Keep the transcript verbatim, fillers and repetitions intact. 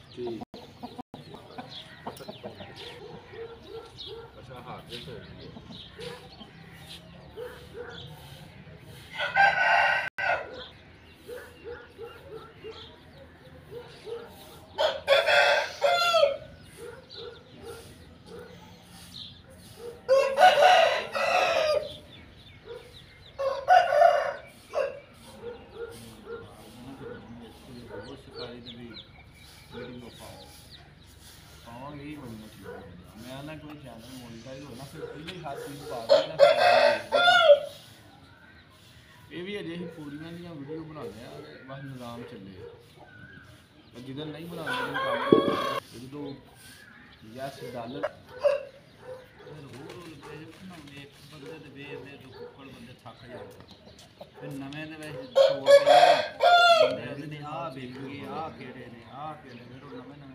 ठीक अच्छा हाँ ये तो मैं ना कोई चैनल मोनेटाइज हो ना फिर पहले ही हर चीज़ पा देना ये भी अजे पूरियां दी वीडियो बनाने बस निज़ाम चले जिधर नहीं बनाते जो यस डॉलर बंदे वे तो कुक्कड़ बंदे थक जाते फिर नवें छोड़ के आ बेच गए आ केड़े ने आ केड़े फिर नवें